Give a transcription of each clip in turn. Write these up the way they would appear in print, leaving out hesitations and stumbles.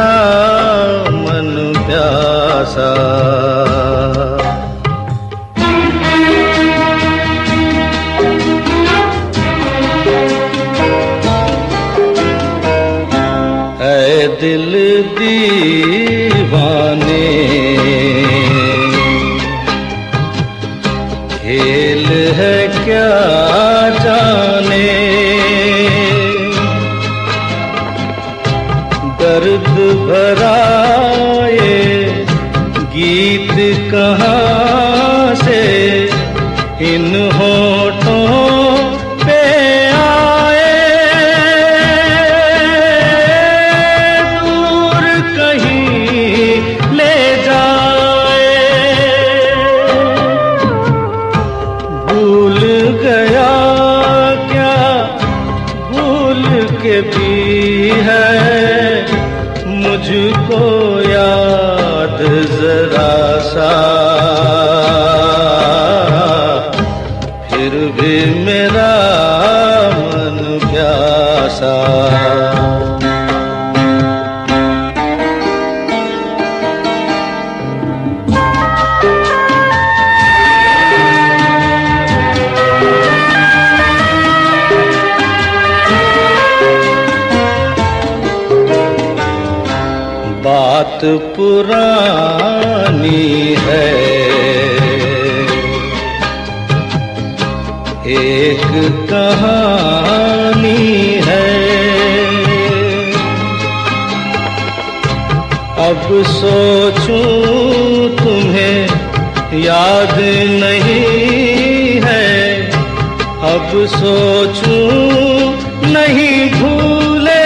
मेरा मन प्यासा। ऐ दिल दीवाने खेल है क्या जाने, दर्द भरा ये गीत कहाँ से इन होठों पे आए। दूर कहीं ले जाए, भूल गया क्या भूल के भी है मुझको याद जरा सा। फिर भी मेरा मन प्यासा। बात पुरानी है, एक कहानी है। अब सोचूं तुम्हें याद नहीं है, अब सोचूं नहीं भूले।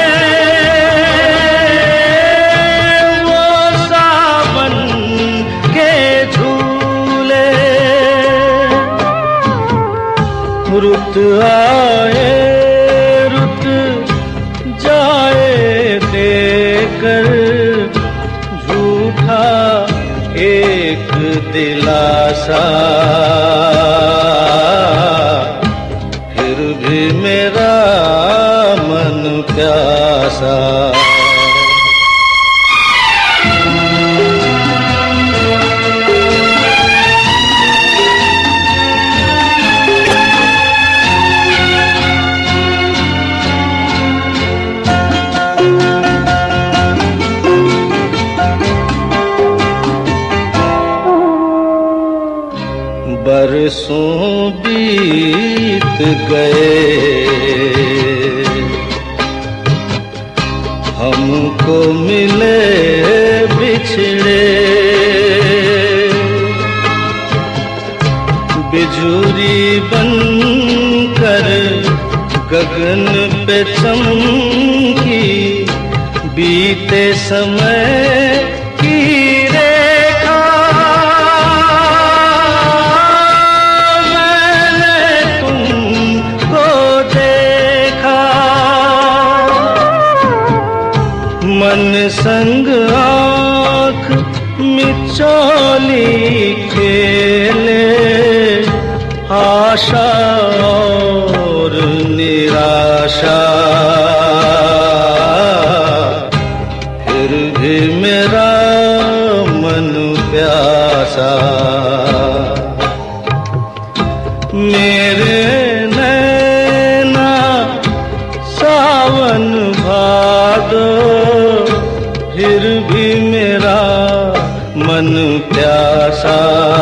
रुत आए रुत जाए देकर झूठा एक दिलासा। फिर भी मेरा मन प्यासा। बरसों बीत गए हमको मिले बिछड़े। बिजुरी बनकर गगन पे चमकी बीते समय की रेखा। मन संग आँख मिचौली खेले, आशा और निराशा। फिर भी मेरा मन प्यासा। मेरे नैना सावन भादो, फिर भी मेरा मन प्यासा।